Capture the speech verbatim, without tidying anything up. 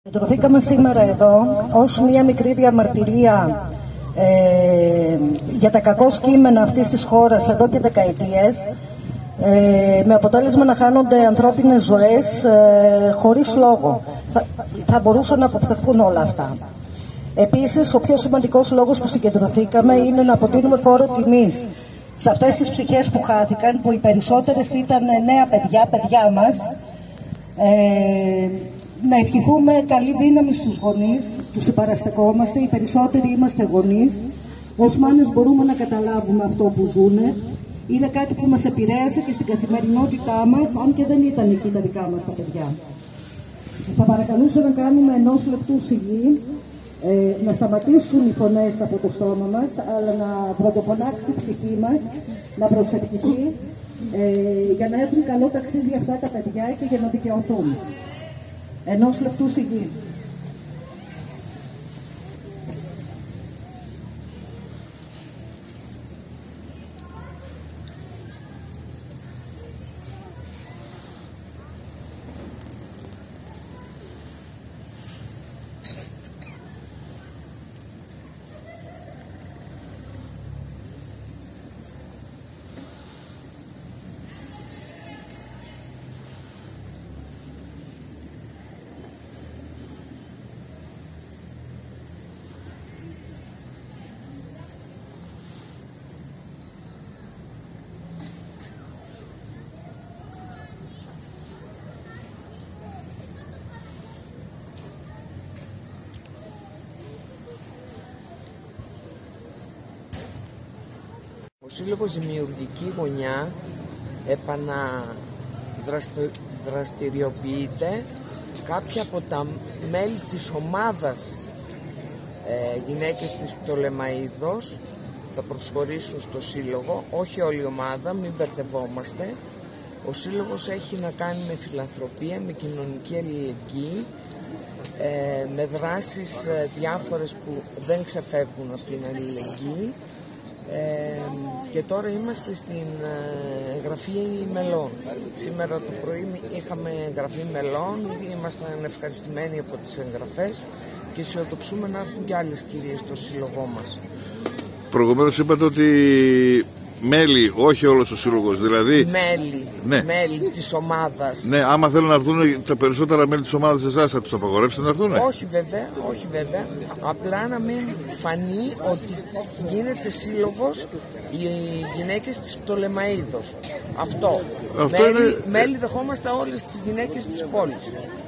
Συγκεντρωθήκαμε σήμερα εδώ ως μια μικρή διαμαρτυρία ε, για τα κακό κείμενα αυτής της χώρας εδώ και δεκαετίες, ε, με αποτέλεσμα να χάνονται ανθρώπινες ζωές ε, χωρίς λόγο. Θα, θα μπορούσαν να αποφευχθούν όλα αυτά. Επίσης, ο πιο σημαντικός λόγος που συγκεντρωθήκαμε είναι να αποτείνουμε φόρο τιμής σε αυτές τις ψυχές που χάθηκαν, που οι περισσότερες ήταν νέα παιδιά, παιδιά μας. Ε, να ευχηθούμε καλή δύναμη στους γονείς, τους συμπαραστεκόμαστε, οι περισσότεροι είμαστε γονείς. Ως μάνες μπορούμε να καταλάβουμε αυτό που ζουνε. Είναι κάτι που μας επηρέασε και στην καθημερινότητά μας, αν και δεν ήταν εκεί τα δικά μας τα παιδιά. Θα παρακαλούσα να κάνουμε ενός λεπτού σιγή, ε, να σταματήσουν οι φωνές από το σώμα μας, αλλά να πρωτοφωνάξει η ψυχή μας, να προσευχηθεί, ε, για να έχουν καλό ταξίδι αυτά τα παιδιά και για να δικαιωθούν. Ενός λεπτού σιγή. Ο Σύλλογος Δημιουργική Γωνιά επαναδραστηριοποιείται. Κάποια από τα μέλη της ομάδας ε, γυναίκες της Πτολεμαΐδος θα προσχωρήσουν στο Σύλλογο, όχι όλη η ομάδα, μην μπερδευόμαστε. Ο Σύλλογος έχει να κάνει με φιλανθρωπία, με κοινωνική αλληλεγγύη, ε, με δράσεις ε, διάφορες που δεν ξεφεύγουν από την αλληλεγγύη. Ε, και τώρα είμαστε στην ε, εγγραφή μελών. Σήμερα το πρωί είχαμε εγγραφή μελών, ήμασταν ευχαριστημένοι από τις εγγραφές και αισιοδοξούμε να έρθουν και άλλες κυρίες στο σύλλογό μας. Προηγουμένως είπατε ότι μέλη, όχι όλος ο σύλλογος, δηλαδή μέλη, ναι. μέλη της ομάδας. Ναι, άμα θέλουν να έρθουν τα περισσότερα μέλη της ομάδας εσάς, θα τους απαγορέψετε να έρθουν? Όχι βέβαια, όχι βέβαια. Απλά να μην φανεί ότι γίνεται σύλλογος οι γυναίκες της Πτολεμαΐδος. Αυτό. Αυτό μέλη, είναι... μέλη δεχόμαστε όλες τις γυναίκες της πόλης.